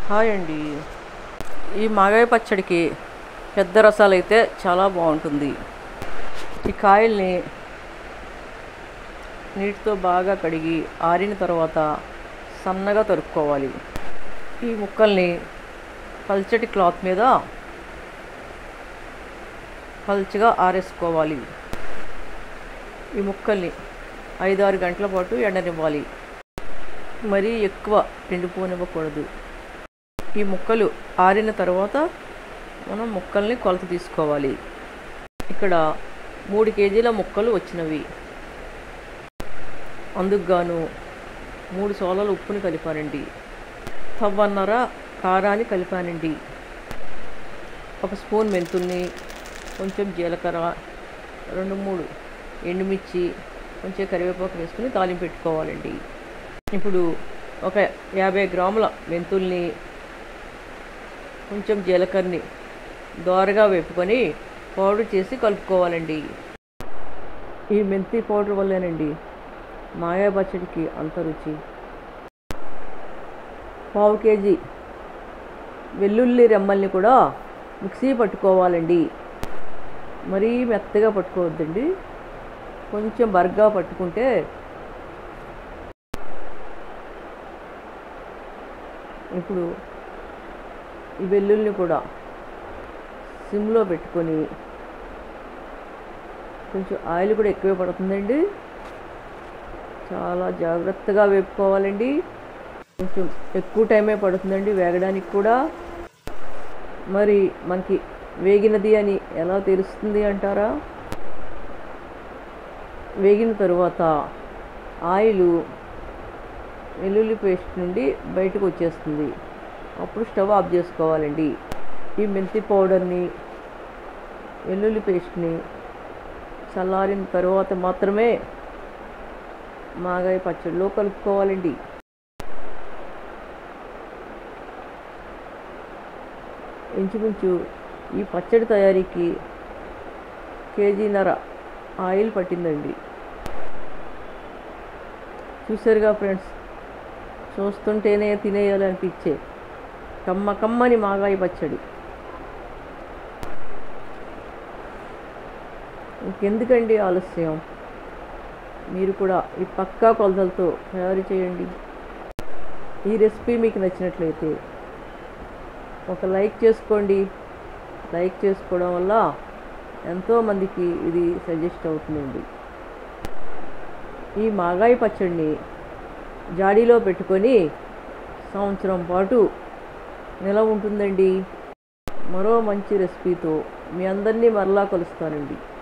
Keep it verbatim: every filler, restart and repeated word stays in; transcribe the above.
Hi అండి. ఈ మాగాయ పచ్చడికి పెద్ద రసాలు అయితే చాలా బాగుంటుంది. ఈ కాయల్ని నీటితో బాగా కడిగి ఆరిన తర్వాత సన్నగా తరుక్కోవాలి. ఈ ముక్కల్ని పల్చటి క్లాత్ మీద పల్చగా ఆరేసుకోవాలి. ఈ ముక్కల్ని ఐదారు గంటల పాటు ఎండనివ్వాలి. మరీ ఎక్కువ ఎండిపోనివ్వకూడదు. ఈ ముక్కలు ఆరిన తర్వాత మనం ముక్కల్ని కొలత తీసుకోవాలి. ఇక్కడ మూడు కేజీల ముక్కలు వచ్చినవి. అందుకు గాను మూడు సోలల ఉప్పుని కలిపానండి. తవ్వన్నర కారాన్ని కలిపానండి. ఒక స్పూన్ మెంతుల్ని, కొంచెం జీలకర్ర, రెండు మూడు ఎండుమిర్చి, కొంచెం కరివేపాకు వేసుకుని తాలింపు పెట్టుకోవాలండి. ఇప్పుడు ఒక యాభై గ్రాముల మెంతుల్ని, కొంచెం జీలకర్రని దోరగా వేపుకొని పౌడర్ చేసి కలుపుకోవాలండి. ఈ మెంతి పౌడర్ వల్లేనండి మాగాయ పచ్చడికి అంత రుచి. పావు కేజీ వెల్లుల్లి రెమ్మల్ని కూడా మిక్సీ పట్టుకోవాలండి. మరీ మెత్తగా పట్టుకోవద్దండి, కొంచెం బరగ్గా పట్టుకుంటే ఇప్పుడు ఈ వెల్లుల్ని కూడా సిమ్లో పెట్టుకొని, కొంచెం ఆయిల్ కూడా ఎక్కువే పడుతుందండి, చాలా జాగ్రత్తగా వేపుకోవాలండి. కొంచెం ఎక్కువ టైమే పడుతుందండి వేగడానికి కూడా. మరి మనకి వేగినది అని ఎలా తెలుస్తుంది అంటారా? వేగిన తరువాత ఆయిల్ వెల్లుల్లి పేస్ట్ నుండి బయటకు వచ్చేస్తుంది. అప్పుడు స్టవ్ ఆఫ్ చేసుకోవాలండి. ఈ మెంతి పౌడర్ని, వెల్లుల్లి పేస్ట్ని చల్లారిన తర్వాత మాత్రమే మాగాయ పచ్చడిలో కలుపుకోవాలండి. ఇంచుమించు ఈ పచ్చడి తయారీకి కేజీన్నర ఆయిల్ పట్టిందండి. చూసారుగా ఫ్రెండ్స్, చూస్తుంటేనే తినేయాలనిపించే కమ్మ కమ్మని మాగాయ పచ్చడి. ఇంకెందుకండి ఆలస్యం, మీరు కూడా ఈ పక్కా కొలతలతో తయారు చేయండి. ఈ రెసిపీ మీకు నచ్చినట్లయితే ఒక లైక్ చేసుకోండి. లైక్ చేసుకోవడం వల్ల ఎంతోమందికి ఇది సజెస్ట్ అవుతుందండి. ఈ మాగాయ పచ్చడిని జాడీలో పెట్టుకొని సంవత్సరం పాటు నిలవ ఉంటుందండి. మరో మంచి రెసిపీతో మీ అందరినీ మరలా కలుస్తానండి.